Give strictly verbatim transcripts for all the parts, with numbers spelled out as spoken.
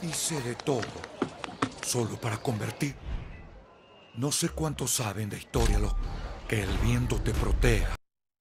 Hice de todo, solo para convertir. No sé cuántos saben de historia lo que el viento te proteja.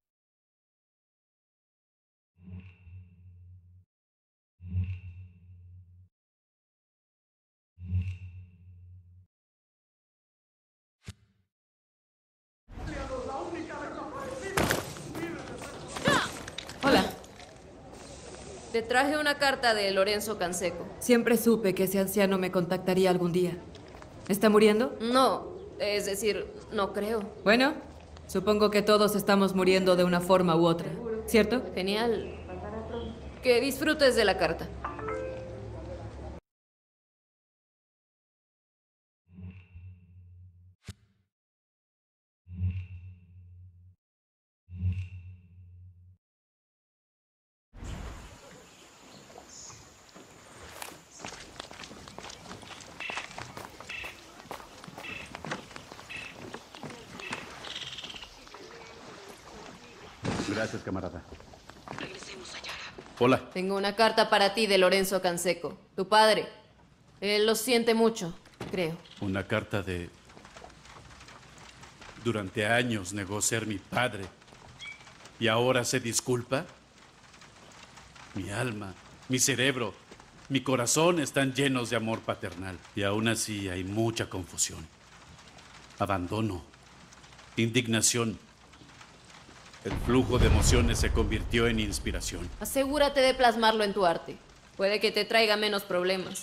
Hola. Te traje una carta de Lorenzo Canseco. Siempre supe que ese anciano me contactaría algún día. ¿Está muriendo? No, es decir, no creo. Bueno, supongo que todos estamos muriendo de una forma u otra, ¿cierto? Genial. Que disfrutes de la carta. Gracias, camarada. Regresemos a Yara. Hola. Tengo una carta para ti de Lorenzo Canseco, tu padre. Él lo siente mucho, creo. Una carta de... Durante años negó ser mi padre. ¿Y ahora se disculpa? Mi alma, mi cerebro, mi corazón están llenos de amor paternal. Y aún así hay mucha confusión. Abandono. Indignación. El flujo de emociones se convirtió en inspiración. Asegúrate de plasmarlo en tu arte. Puede que te traiga menos problemas.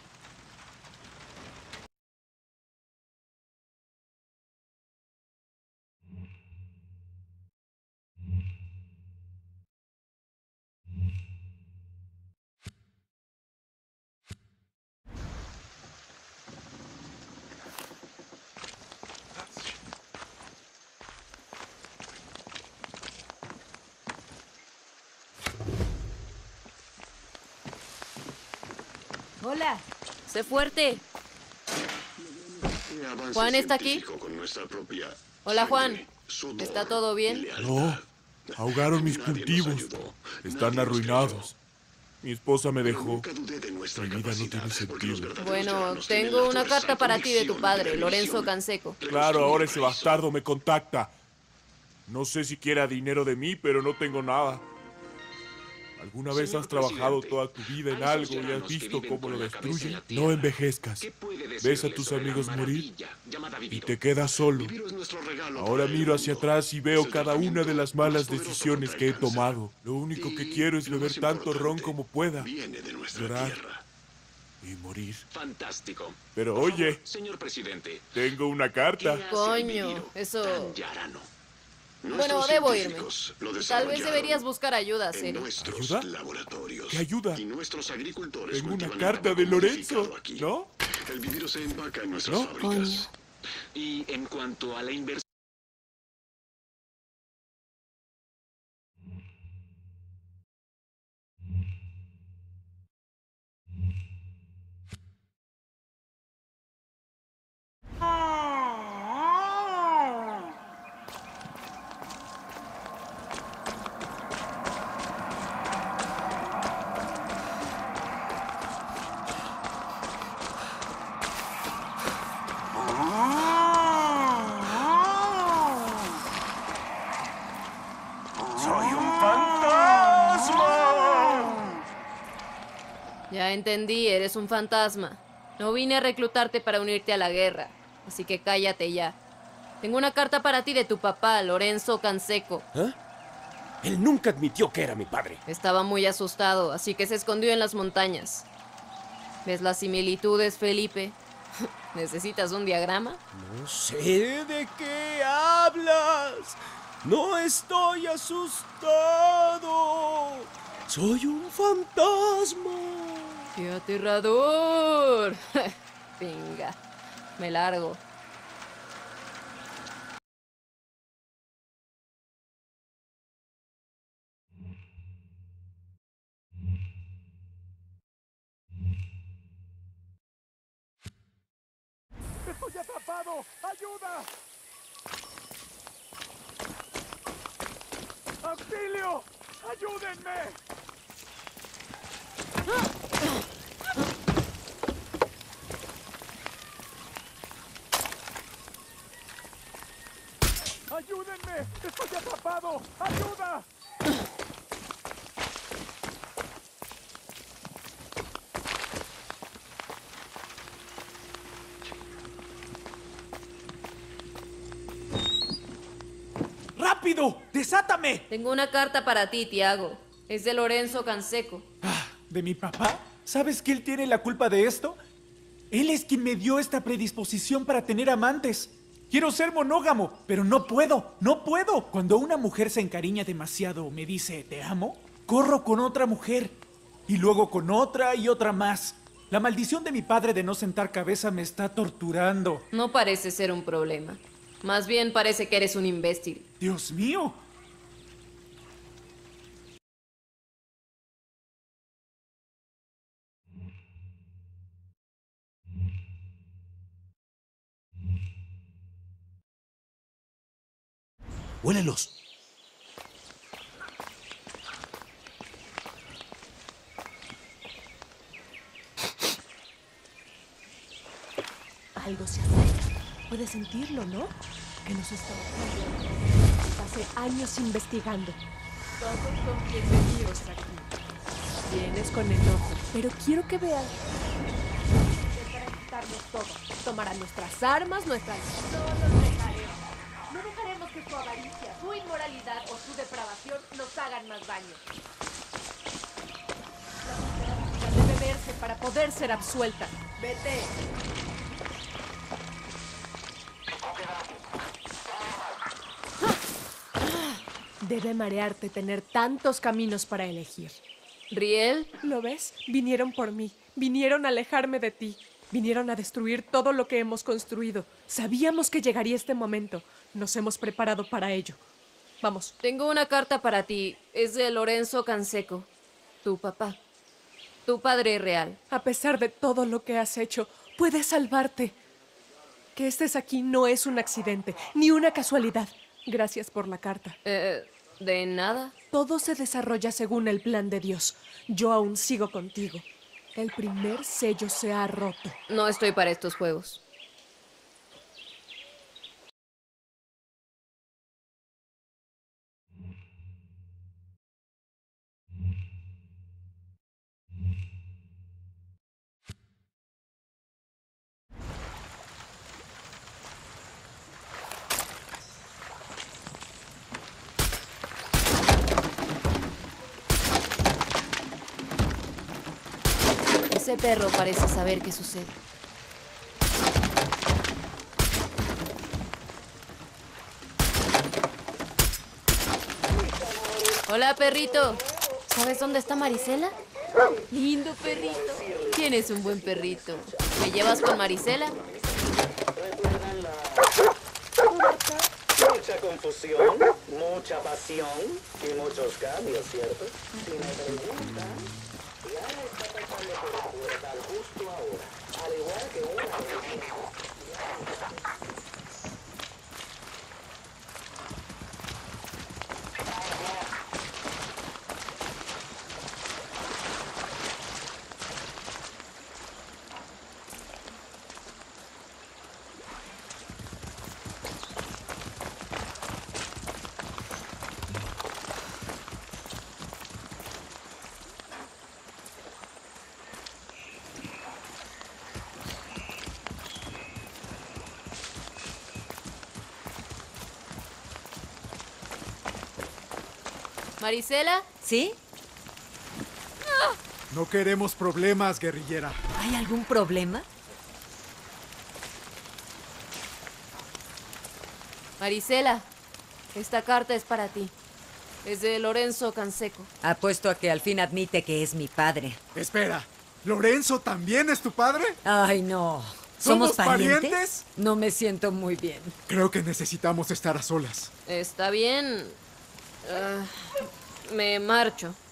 Hola. Sé fuerte. Juan está aquí. Hola, Juan. ¿Está todo bien? No, ahogaron mis cultivos. Están arruinados. Mi esposa me dejó. Mi vida no tiene sentido. Bueno, tengo una carta para ti de tu padre, Lorenzo Canseco. Claro, ahora ese bastardo me contacta. No sé si quiera dinero de mí, pero no tengo nada. ¿Alguna vez has trabajado toda tu vida en algo y has visto cómo lo destruyen? No envejezcas. Ves a tus amigos morir y te quedas solo. Ahora miro hacia atrás y veo cada una de las malas decisiones que he tomado. Lo único que quiero es beber tanto ron como pueda, llorar y morir. Fantástico. Pero oye, señor presidente, tengo una carta. Coño, eso... Bueno, debo irme. Tal vez deberías buscar ayuda, Seri. ¿Ayuda? ¿Qué ayuda? Tengo una carta de Lorenzo, ¿no? El vidrio se empaca en nuestras ¿No? fábricas. Y en cuanto a la inversión... ¡Soy un fantasma! Ya entendí, eres un fantasma. No vine a reclutarte para unirte a la guerra, así que cállate ya. Tengo una carta para ti de tu papá, Lorenzo Canseco. ¿Eh? Él nunca admitió que era mi padre. Estaba muy asustado, así que se escondió en las montañas. ¿Ves las similitudes, Felipe? ¿Necesitas un diagrama? No sé de qué hablas. No estoy asustado. Soy un fantasma. ¡Qué aterrador! Venga, me largo. ¡Estoy atrapado! ¡Ayuda! ¡Auxilio! ¡Ayúdenme! ¡Ayuda! ¡Rápido! ¡Desátame! Tengo una carta para ti, Tiago. Es de Lorenzo Canseco. Ah, ¿de mi papá? ¿Sabes que él tiene la culpa de esto? Él es quien me dio esta predisposición para tener amantes. Quiero ser monógamo, pero no puedo, no puedo. Cuando una mujer se encariña demasiado o me dice te amo, corro con otra mujer. Y luego con otra y otra más. La maldición de mi padre de no sentar cabeza me está torturando. No parece ser un problema. Más bien parece que eres un imbécil. Dios mío. ¡Huélelos! Algo se acerca. Puedes sentirlo, ¿no? Que nos está buscando. Pasé años investigando. Todos son bienvenidos aquí. Vienes con enojo, pero quiero que veas. Para quitarnos todo. Tomarán nuestras armas, nuestras... No nos dejaremos. No dejaremos que su avaricia, su inmoralidad o su depravación nos hagan más daño. La justicia debe verse para poder ser absuelta. Vete. Debe marearte tener tantos caminos para elegir. ¿Riel? ¿Lo ves? Vinieron por mí. Vinieron a alejarme de ti. Vinieron a destruir todo lo que hemos construido. Sabíamos que llegaría este momento. Nos hemos preparado para ello. Vamos. Tengo una carta para ti. Es de Lorenzo Canseco, tu papá. Tu padre real. A pesar de todo lo que has hecho, puedes salvarte. Que estés aquí no es un accidente, ni una casualidad. Gracias por la carta. Eh, ¿de nada? Todo se desarrolla según el plan de Dios. Yo aún sigo contigo. El primer sello se ha roto. No estoy para estos juegos. Ese perro parece saber qué sucede. Hola, perrito. ¿Sabes dónde está Marisela? Lindo perrito. Tienes un buen perrito. ¿Me llevas con Marisela? Mucha confusión, mucha pasión y muchos cambios, ¿cierto? Si me preguntan, Diana está pasando por el portal justo ahora, al igual que una vez. ¿Marisela? ¿Sí? No queremos problemas, guerrillera. ¿Hay algún problema? Marisela, esta carta es para ti. Es de Lorenzo Canseco. Apuesto a que al fin admite que es mi padre. Espera, ¿Lorenzo también es tu padre? Ay, no. ¿Somos, ¿Somos parientes? parientes? No me siento muy bien. Creo que necesitamos estar a solas. Está bien. Uh, me marcho.